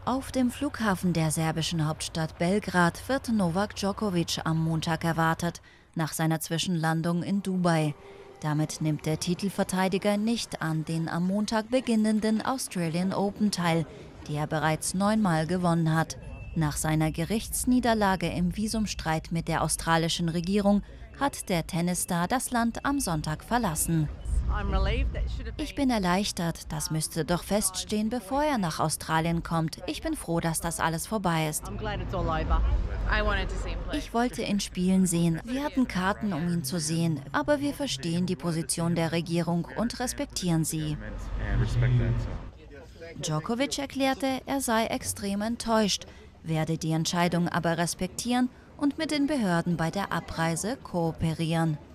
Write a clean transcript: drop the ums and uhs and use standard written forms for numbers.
Auf dem Flughafen der serbischen Hauptstadt Belgrad wird Novak Djokovic am Montag erwartet, nach seiner Zwischenlandung in Dubai. Damit nimmt der Titelverteidiger nicht an den am Montag beginnenden Australian Open teil, die er bereits 9-mal gewonnen hat. Nach seiner Gerichtsniederlage im Visumstreit mit der australischen Regierung hat der Tennisstar das Land am Sonntag verlassen. Ich bin erleichtert, das müsste doch feststehen, bevor er nach Australien kommt. Ich bin froh, dass das alles vorbei ist. Ich wollte ihn spielen sehen. Wir hatten Karten, um ihn zu sehen, aber wir verstehen die Position der Regierung und respektieren sie. Djokovic erklärte, er sei extrem enttäuscht, werde die Entscheidung aber respektieren und mit den Behörden bei der Abreise kooperieren.